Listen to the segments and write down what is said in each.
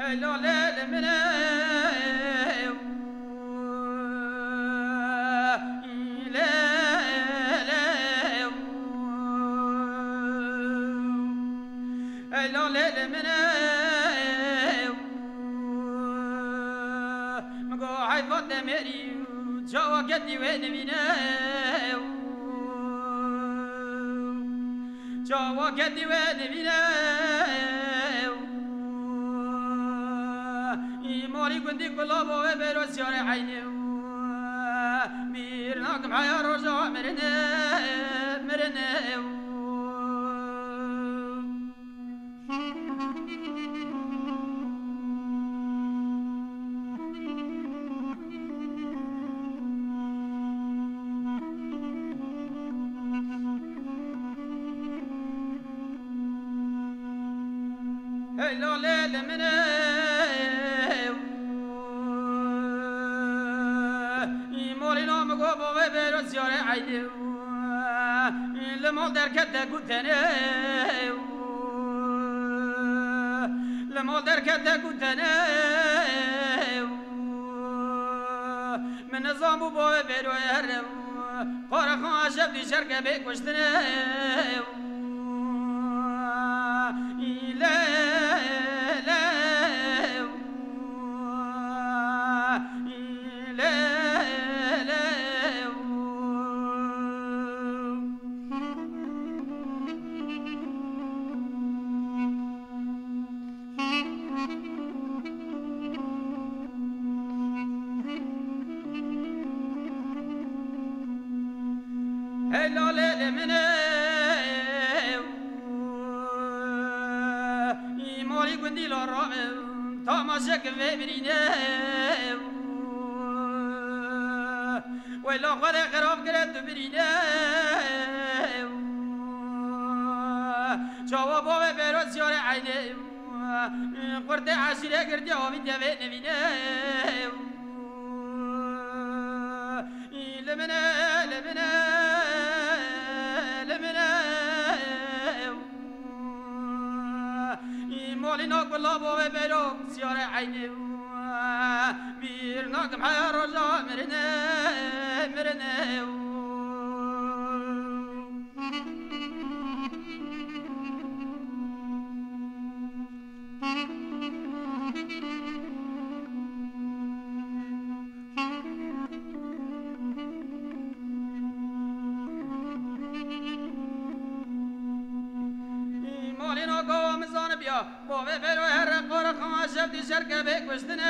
لا لا من لا لا من مقاعد فضل مري جوا قدي وين بينا جوا قدي وين بينا موري كنتي كلها بوه بروس يا عيني ميرناك معايا رجع مرنا مرنا لا لا من مورينا مقوبو بيروس يا عيني لما دركت كنتنا لما دركت كنتنا من نظام بو بيرو يهرب قرخان شبدي شركة بيك وشتنا لا لا من موري كندي لورا تماشك في برينا ولا غدا قراب قرات برينا جواب بيروس يا عيني قرت عشرة قرت يوم تبين بينا لمنا لمنا مولينا كلها بوه بيروك سيارة عيني بيرناك معايا رجع مرنا مرنا مولينا قوة مزان بيا بوه بيرو هرق ورقم شبدي شركة بيك وشتنا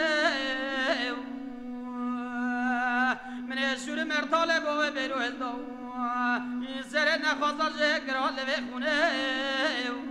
من يشور مرتالة بوه بيرو هلدو سرنا خاصر جهك رال بيخونه